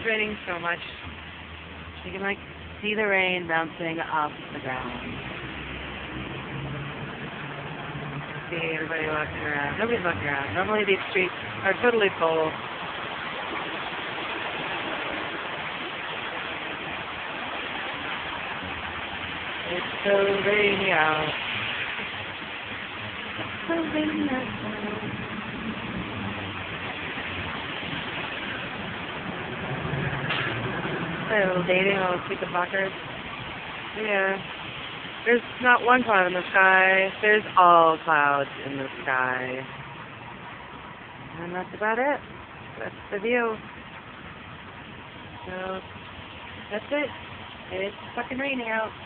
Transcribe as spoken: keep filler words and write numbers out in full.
It's raining so much. You can like see the rain bouncing off the ground. See everybody walking around. Nobody's walking around. Normally these streets are totally full. It's so rainy out. It's so rainy outside. A little dating, a little stupid blockers. Yeah. There's not one cloud in the sky. There's all clouds in the sky. And that's about it. That's the view. So, that's it. It's fucking raining out.